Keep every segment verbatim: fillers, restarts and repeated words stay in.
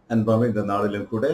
அன்பான இந்த நாளிலும் கூட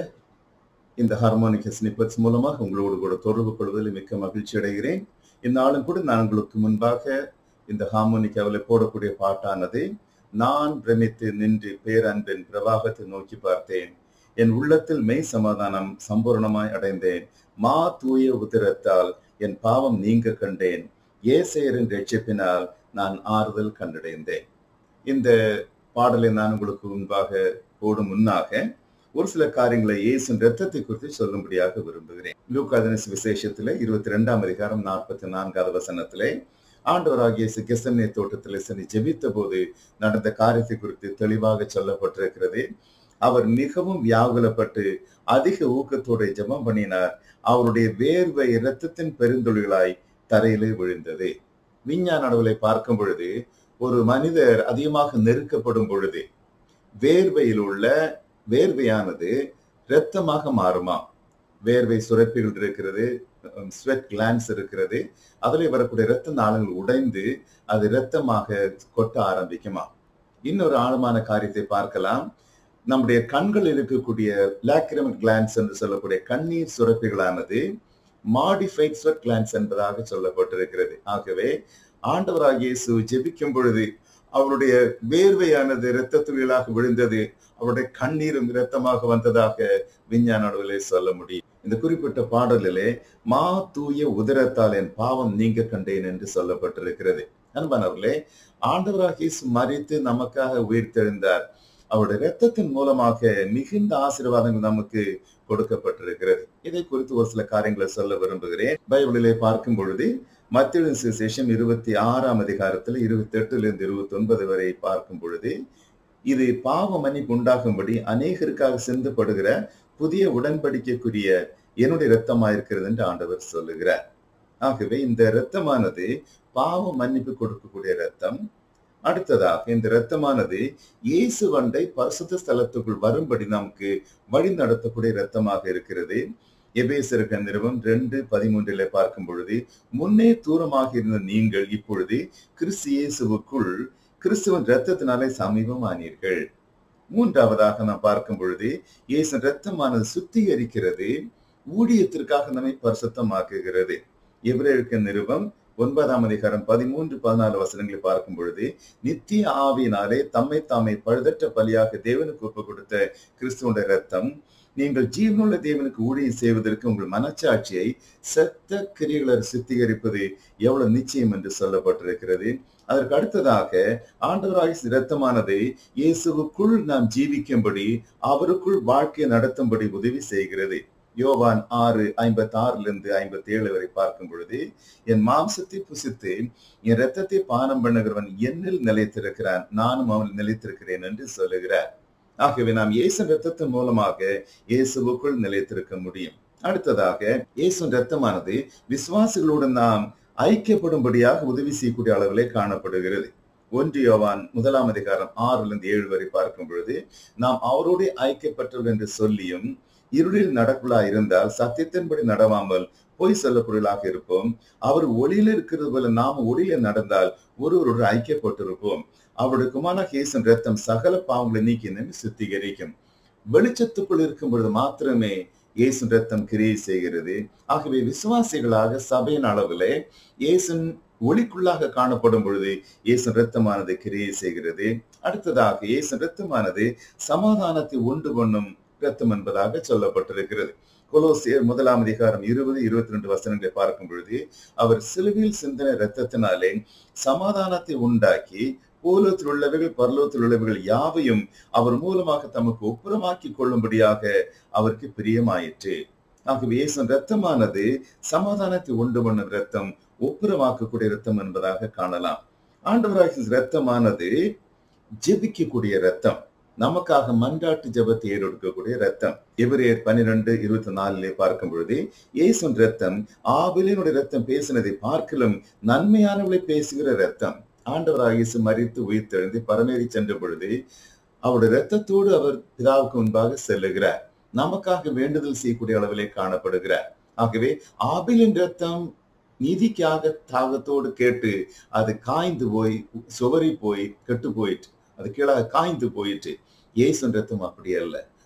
இந்த ஹார்மோனிக் ஸ்னிப்பட்ஸ் மூலமாக உங்களோடு கூட தொடர்பு கொள்வதில் மிக்க மகிழ்ச்சி அடைகிறேன். இந்நாளும் கூட நான் உங்களுக்கு முன்பாக இந்த ஹார்மோனிக்காவில் போடக்கூடிய பாட்டானது, நான் பிரமித்து நின்று பேரன்பின் பிரவாகத்தை நோக்கி பார்த்தேன், என் உள்ளத்தில் மெய் சமாதானம் சம்பூர்ணமாய் அடைந்தேன், மா தூய உதிரத்தால் என் பாவம் நீங்க கண்டேன், ஏசேரின் ரட்சிப்பினால் நான் ஆறுதல் கண்டடைந்தேன். இந்த பாடலை நான் உங்களுக்கு முன்பாக போடும் முன்னாக ஒரு சில காரியங்களை இயேசுவின் இரத்தத்தை குறித்து சொல்லும்படியாக விரும்புகிறேன். லூக்கா விசேஷத்திலே இருபத்தி இரண்டாம் அதிகாரம் நாற்பத்தி நான்காவது வசனத்திலே ஆண்டவராகிய இயேசு கெத்செமனே தோட்டத்திலே சென்று ஜெபித்த போது நடந்த காரியத்தை குறித்து தெளிவாக சொல்லப்பட்டிருக்கிறது. அவர் மிகவும் வியாகுலப்பட்டு அதிக ஊக்கத்தோடு ஜெபம் பண்ணினார். அவருடைய வேர்வை இரத்தத்தின் பெருந்துளிகளாய் தரையிலே விழுந்தது. விஞ்ஞான அளவிலே பார்க்கும் பொழுது ஒரு மனிதர் அதிகமாக நெருக்கப்படும் பொழுது வேர்வையில் உள்ள வேர்வையானது இரத்தமாக மாறுமா. வேர்வை சுரப்பிகள் இருக்கிறது, ஸ்வெட் கிளான்ஸ் இருக்கிறது. அதில் வரக்கூடிய இரத்த நாளங்கள் உடைந்து அது இரத்தமாக கொட்ட ஆரம்பிக்குமா. இன்னொரு ஆழமான காரியத்தை பார்க்கலாம். நம்முடைய கண்கள் இருக்கக்கூடிய லாக்ரிமல் கிளான்ஸ் என்று சொல்லக்கூடிய கண்ணீர் சுரப்பிகளானது மாடிஃபைட் ஸ்வெட் கிளான்ஸ் என்பதாக சொல்லப்பட்டிருக்கிறது. ஆகவே ஆண்டவராகிய இயேசு ஜெபிக்கும் பொழுது அவருடைய வேர்வையானது இரத்த துளிகளாக விழுந்தது, அவருடைய கண்ணீரும் இரத்தமாக வந்ததாக விஞ்ஞான அளவிலே சொல்ல முடியும். இந்த குறிப்பிட்ட பாடலிலே மா தூய உதிரத்தால் என் பாவம் நீங்க கண்டேன் என்று சொல்லப்பட்டிருக்கிறது. அன்பானவர்களே, ஆண்டவராகிய இயேசு மரித்து நமக்காக உயிர்த்தெழுந்தார். அவருடைய இரத்தத்தின் மூலமாக மிகுந்த ஆசீர்வாதங்கள் நமக்கு கொடுக்கப்பட்டிருக்கிறது. இதை குறித்து ஒரு சில காரியங்களை சொல்ல விரும்புகிறேன். பைபிளிலே பார்க்கும் பொழுது மத்தேயு சுவிசேஷம் இருபத்தி ஆறாம் அதிகாரத்தில் இருபத்தி எட்டுல இருந்து இருபத்தி ஒன்பது வரை பார்க்கும் பொழுது, இது பாவ மன்னிப்பு உண்டாகும்படி அநேகருக்காக சிந்தப்படுகிற புதிய உடன்படிக்கைக்குரிய என்னுடைய இரத்தமாயிருக்கிறது என்று ஆண்டவர் சொல்லுகிறார். ஆகவே இந்த இரத்தமானது பாவ மன்னிப்பு கொடுக்கக்கூடிய இரத்தம். அடுத்ததாக இந்த இரத்தமானது இயேசு வண்டை பரிசுத்த ஸ்தலத்துக்குள் வரும்படி நமக்கு வழி நடத்தக்கூடிய இரத்தமாக இருக்கிறது. எபேசியருக்கு நிறுவம் ரெண்டு பதிமூன்றிலே பார்க்கும் பொழுது, முன்னே தூரமாக இருந்த நீங்கள் இப்பொழுது கிறிஸ்து இயேசுவுக்குள் கிறிஸ்துவின் இரத்தத்தினாலே சமீபமானீர்கள். மூன்றாவதாக நாம் பார்க்கும் பொழுது, இயேசு இரத்தமானது சுத்திகரிக்கிறது, ஊழியத்திற்காக நம்மை பரிசுத்தமாக்குகிறது. எபிரேயருக்கு நிறுவம் ஒன்பதாம் அதிகாரம் பதிமூன்று பதினாலு வசனங்களை பார்க்கும் பொழுது, நித்திய ஆவியினாலே தம்மை தாமை பழுதற்ற பலியாக தேவனுக்கு ஒப்பு கொடுத்த கிறிஸ்துவோட இரத்தம் நீங்கள் ஜீவனுள்ள தேவனுக்கு ஊழியம் செய்வதற்கு உங்கள் மனச்சாட்சியை செத்த கிரியைகளை சுத்திகரிப்பது எவ்வளவு நிச்சயம் என்று சொல்லப்பட்டிருக்கிறது. அதற்கு அடுத்ததாக ஆண்டவராகிய இரத்தமானது இயேசுவுக்குள் நாம் ஜீவிக்கும்படி, அவருக்குள் வாழ்க்கையை நடத்தும்படி உதவி செய்கிறது. யோவான் ஆறு ஐம்பத்தி ஆறுல இருந்து ஐம்பத்தி ஏழு வரை பார்க்கும் பொழுது, என் மாம்சத்தை புசித்து என் இரத்தத்தை பானம் பண்ணுகிறவன் என்னில் நிலைத்திருக்கிறான், நானும் அவனில் நிலைத்திருக்கிறேன் என்று சொல்லுகிறார். ஆகவே நாம் இயேசு இரத்தத்தின் மூலமாக இயேசுவுக்குள் நிலைத்திருக்க முடியும். அடுத்ததாக இயேசு இரத்தமானது விசுவாசிகளோடு நாம் ஐக்கியப்படும்படியாக உதவி செய்யக்கூடிய அளவிலே காணப்படுகிறது. ஒன்று யோவான் முதலாம் அதிகாரம் ஆறுல இருந்து ஏழு வரை பார்க்கும் பொழுது, நாம் அவரோடு ஐக்கியப்பட்டவர் என்று சொல்லியும் இருளில் நடக்குள்ளா இருந்தால் சத்தியத்தின்படி நடவாமல் பொய் சொல்லப்பொருளாக இருப்போம். அவர் ஒளியில இருக்கிறது போல நாம் ஒளியில நடந்தால் ஒருவரோடு ஐக்கியப்பட்டிருப்போம். அவருடைய குமாரனாகிய இயேசுவின் இரத்தம் சகல பாவங்களை நீக்கி நம்மை சுத்திகரிக்கும். வெளிச்சத்துக்குள் இருக்கும் பொழுது மாத்திரமே இயேசுவின் இரத்தம் கிரியை செய்கிறது. ஆகவே விசுவாசிகளாக சபையின் அளவிலே இயேசுவின் ஒளிக்குள்ளாக காணப்படும் பொழுது இயேசுவின் இரத்தமானது கிரியை செய்கிறது. அடுத்ததாக இயேசுவின் இரத்தமானது சமாதானத்தை உண்டு பண்ணும் இரத்தம் என்பதாக சொல்லப்பட்டிருக்கிறது. கொலோசியர் முதலாம் அதிகாரம் இருபது இருபத்தி ரெண்டு வசனங்களை பார்க்கும் பொழுது, அவர் சிலுவையில் சிந்தின இரத்தத்தினாலே சமாதானத்தை உண்டாக்கி பூலோகத்தில் உள்ளவைகள் பரலோகத்தில் உள்ளவைகள் யாவையும் அவர் மூலமாக தமக்கு ஒப்புரமாக்கி கொள்ளும்படியாக அவருக்கு பிரியமாயிற்று. ஆகவே இயேசுவின் இரத்தமானது சமாதானத்தை உண்டு பண்ணும் இரத்தம், ஒப்புரமாக்கக்கூடிய இரத்தம் என்பதாக காணலாம். ஆண்டவராகிய இரத்தமானது ஜெபிக்கக்கூடிய இரத்தம், நமக்காக மன்றாட்டு ஜெபத்தை ஏறெடுக்கக்கூடிய ரத்தம். எபிரேயர் பன்னிரண்டு இருபத்தி நாலுலே பார்க்கும் பொழுது, இயேசுவின் ரத்தம் ஆபேலினுடைய ரத்தம் பேசினதை பார்க்கலும் நன்மையானவளை பேசுகிற ரத்தம். ஆண்டவராகிய இயேசு மரித்து உயிர்த்தெழுந்து பரமேறி சென்ற பொழுது அவருடைய இரத்தத்தோடு அவர் பிதாவுக்கு முன்பாக செல்லுகிறார். நமக்காக வேண்டுதல் செய்யக்கூடிய அளவிலே காணப்படுகிறார். ஆகவே ஆபேலின் ரத்தம் நீதிக்காக தாகத்தோடு கேட்டு அது காய்ந்து போய் சுவரி போய் கெட்டு போயிட்டு அது கீழாக காய்ந்து போயிட்டு. இயேசுவின் ரத்தம் அப்படி அல்ல.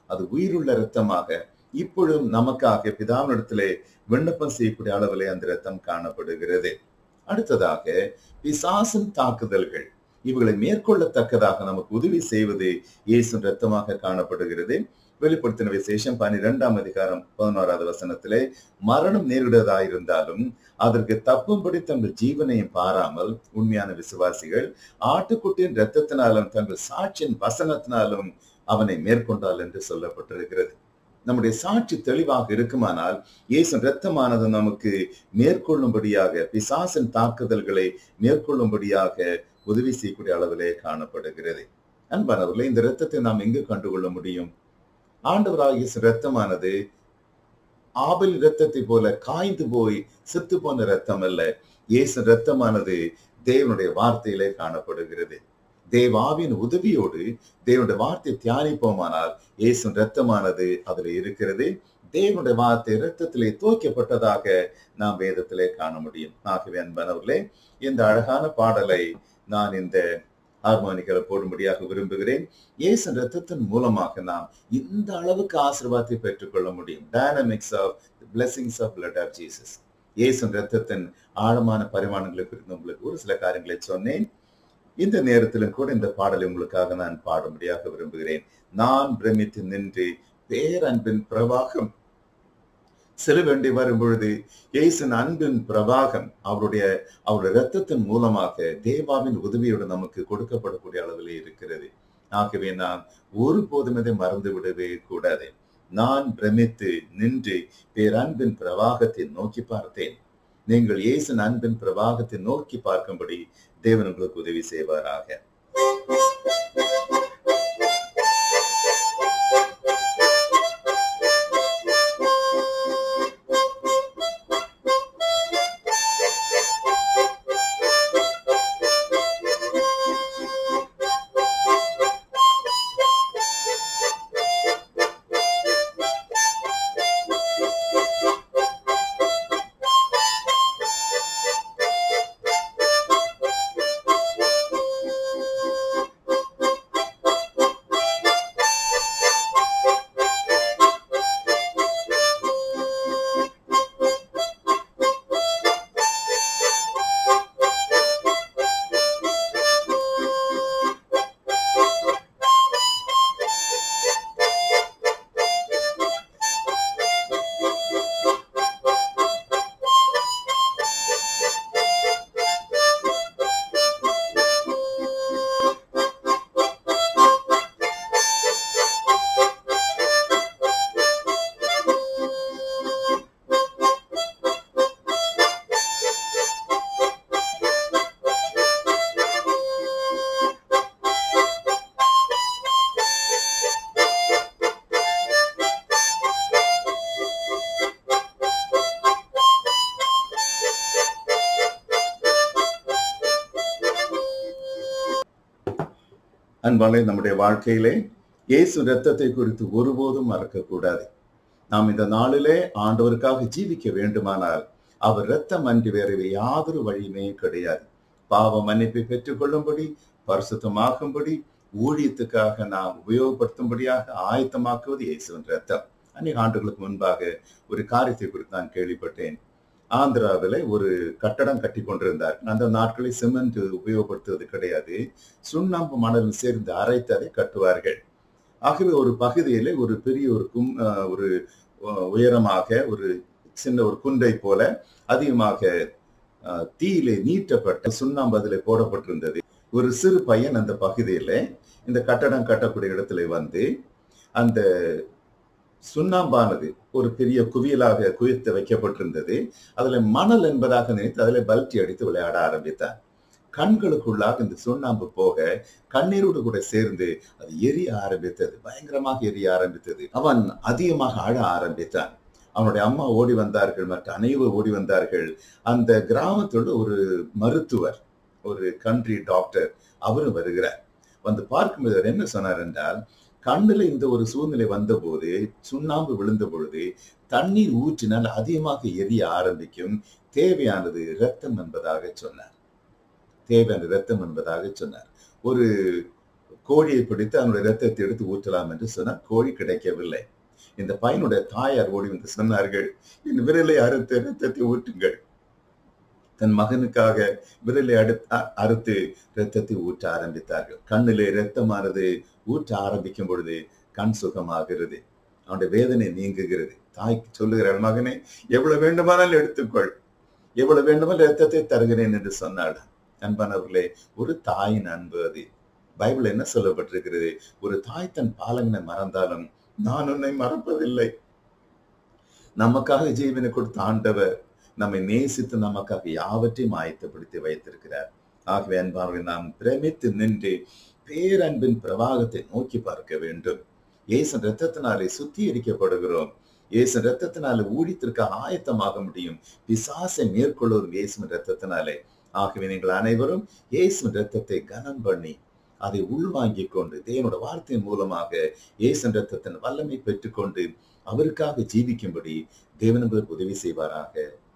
அது உயிருள்ள இரத்தமாக இப்பொழுதும் நமக்காக பிதாவினிடத்திலே விண்ணப்பம் செய்யக்கூடிய அளவிலே அந்த இரத்தம் காணப்படுகிறது. அடுத்ததாக பிசாசின் தாக்குதல்கள் இவர்களை மேற்கொள்ளத்தக்கதாக நமக்கு உதவி செய்வது இயேசு இரத்தமாக காணப்படுகிறது. வெளிப்படுத்தின விசேஷம் பன்னிரெண்டாம் அதிகாரம் பதினோராவது வசனத்திலே மரணம் நேரிடுவதாயிருந்தாலும் அதற்கு தப்பும்படி தங்கள் ஜீவனையும் பாராமல் உண்மையான விசுவாசிகள் ஆட்டுக்குட்டியின் இரத்தத்தினாலும் தங்கள் சாட்சியின் வசனத்தினாலும் அவனை மேற்கொண்டால் என்று சொல்லப்பட்டிருக்கிறது. நம்முடைய சாட்சி தெளிவாக இருக்குமானால் இயேசு இரத்தமானது நமக்கு மேற்கொள்ளும்படியாக பிசாசின் தாக்குதல்களை மேற்கொள்ளும்படியாக உதவி செய்யக்கூடிய அளவிலே காணப்படுகிறது. அன்பானவர்களே, இந்த இரத்தத்தை நாம் எங்கு கண்டுகொள்ள முடியும்? ஆண்டவராகிய இரத்தமானது ஆபேல் இரத்தத்தை போல காய்ந்து போய் செத்து போன இரத்தம் அல்ல. இயேசு இரத்தமானது தேவனுடைய வார்த்தையிலே காணப்படுகிறது. தேவாவின் உதவியோடு தேவனுடைய வார்த்தை தியானிப்போமானால் இயேசு இரத்தமானது அதுல இருக்கிறது. தேவனுடைய வார்த்தை இரத்தத்திலே தோய்க்கப்பட்டதாக நாம் வேதத்திலே காண முடியும். ஆகவே அன்பானவர்களே, இந்த அழகான பாடலை நான் இந்த ஹார்மோனிகளை போடும்படியாக விரும்புகிறேன். இயேசு இரத்தத்தின் மூலமாக நாம் இந்த அளவுக்கு ஆசீர்வாதத்தை பெற்றுக்கொள்ள முடியும். Dynamics of blessings of blood of Jesus. இயேசு இரத்தத்தின் ஆழமான பரிமாணங்களை குறித்து உங்களுக்கு ஒரு சில காரியங்களை சொன்னேன். இந்த நேரத்திலும் கூட இந்த பாடலை உங்களுக்காக நான் பாடும்படியாக விரும்புகிறேன். நான் பிரமித்து நின்று பேரன்பின் பிரவாகம் செல்ல வேண்டி வரும் பொழுது இயேசுவின் அன்பின் பிரவாகம் அவருடைய அவருடைய இரத்தத்தின் மூலமாக தேவாவின் உதவியோடு நமக்கு கொடுக்கப்படக்கூடிய அளவிலே இருக்கிறது. ஆகவே நான் ஒருபோதும் இதை மறந்து விடவே கூடாது. நான் பிரமித்து நின்று பேரன்பின் பிரவாகத்தை நோக்கி பார்த்தேன். நீங்கள் இயேசுவின் அன்பின் பிரவாகத்தை நோக்கி பார்க்கும்படி தேவன் உங்களுக்கு உதவி செய்வாராக. அன்பாலே, நம்முடைய வாழ்க்கையிலே இயேசு இரத்தத்தை குறித்து ஒருபோதும் மறக்கக்கூடாது. நாம் இந்த நாளிலே ஆண்டவருக்காக ஜீவிக்க வேண்டுமானால் அவர் இரத்தம் அன்றி வேறு யாதொரு வழியுமே கிடையாது. பாவ மன்னிப்பை பெற்றுக் கொள்ளும்படி, பரிசுத்தமாகும்படி, ஊழியத்துக்காக நாம் உபயோகப்படுத்தும்படியாக ஆயத்தமாக்குவது இயேசுவின் இரத்தம். அநேக ஆண்டுகளுக்கு முன்பாக ஒரு காரியத்தை குறித்து நான் கேள்விப்பட்டேன். ஆந்திராவில் ஒரு கட்டடம் கட்டி கொண்டிருந்தார். அந்த நாட்களில் சிமெண்ட் உபயோகப்படுத்துவது கிடையாது. சுண்ணாம்பு மணலும் சேர்ந்து அரைத்து அதை கட்டுவார்கள். ஆகவே ஒரு பகுதியிலே ஒரு பெரிய ஒரு கும் ஒரு உயரமாக ஒரு சின்ன ஒரு குண்டை போல அதிகமாக தீயிலே நீட்டப்பட்ட சுண்ணாம்பு அதில் போடப்பட்டிருந்தது. ஒரு சிறு பையன் அந்த பகுதியில இந்த கட்டடம் கட்டக்கூடிய இடத்துல வந்து அந்த சுண்ணாம்பானது ஒரு பெரிய குவியலாக குவித்து வைக்கப்பட்டிருந்தது. அதுல மணல் என்பதாக நினைத்து அதுல பல்டி அடித்து விளையாட ஆரம்பித்தான். கண்களுக்குள்ளாக இந்த சுண்ணாம்பு போக கண்ணீரோடு கூட சேர்ந்து அது எரிய ஆரம்பித்தது. பயங்கரமாக எரிய ஆரம்பித்தது. அவன் அதிகமாக அழ ஆரம்பித்தான். அவனுடைய அம்மா ஓடி வந்தார்கள், மற்ற அனைவரும் ஓடி வந்தார்கள். அந்த கிராமத்தோட ஒரு மருத்துவர், ஒரு கண்ட்ரி டாக்டர், அவரும் வருகிறார். வந்து பார்க்கும்போது அவர் என்ன சொன்னார் என்றால், கண்ணுல இந்த ஒரு சூழ்நிலை வந்த போது, சுண்ணாம்பு விழுந்த பொழுது தண்ணீர் ஊற்றினால் அதிகமாக எரிய ஆரம்பிக்கும். தேவையானது இரத்தம் என்பதாக சொன்னார். தேவையான இரத்தம் என்பதாக சொன்னார். ஒரு கோழியை பிடித்து அதனுடைய ரத்தத்தை எடுத்து ஊற்றலாம் என்று சொன்னால் கோழி கிடைக்கவில்லை. இந்த பையனுடைய தாயார் ஓடி வந்து சொன்னார்கள், என் விரலை அறுத்து ரத்தத்தை ஊற்றுங்கள். தன் மகனுக்காக விரலை அடுத்து அறுத்து ரத்தத்தை ஊற்ற ஆரம்பித்தார்கள். கண்ணிலே ரத்தமானது ஊற்ற ஆரம்பிக்கும் பொழுது கண் சுகமாகிறது, அவனுடைய வேதனை நீங்குகிறது. தாய்க்கு சொல்லுகிறாள், மகனே எவ்வளவு வேண்டுமானாலும் எடுத்துக்கொள், எவ்வளவு வேண்டுமானால் ரத்தத்தை தருகிறேன் என்று சொன்னாள். அன்பானவர்களே, ஒரு தாயின் அன்பு அது. பைபிள் என்ன சொல்லப்பட்டிருக்கிறது? ஒரு தாய் தன் பாலகனை மறந்தாலும் நான் உன்னை மறப்பதில்லை. நமக்காக ஜீவனை கொடுத்த ஆண்டவர் நம்மை நேசித்து நமக்காக யாவற்றையும் ஆயத்தப்படுத்தி வைத்திருக்கிறார். ஆகவே அன்பானவர்களை, நாம் பிரமித்து நின்று பேரன்பின் பிரவாகத்தை நோக்கி பார்க்க வேண்டும். இயேசு ரத்தத்தினாலே சுத்திகரிக்கப்படுகிறோம். இயேசு ரத்தத்தினாலே ஊழியத்திற்கு ஆயத்தமாக முடியும். பிசாசை மேற்கொள்ளும் இயேசுவின் ரத்தத்தினாலே. ஆகவே நீங்கள் அனைவரும் இயேசுவின் ரத்தத்தை கனம் பண்ணி அதை உள்வாங்கிக் கொண்டு தேவனுடைய வார்த்தையின் மூலமாக இயேசு ரத்தத்தின் வல்லமை பெற்றுக்கொண்டு அவருக்காக ஜீவிக்கும்படி தேவன் உங்களுக்கு உதவி செய்வாராக.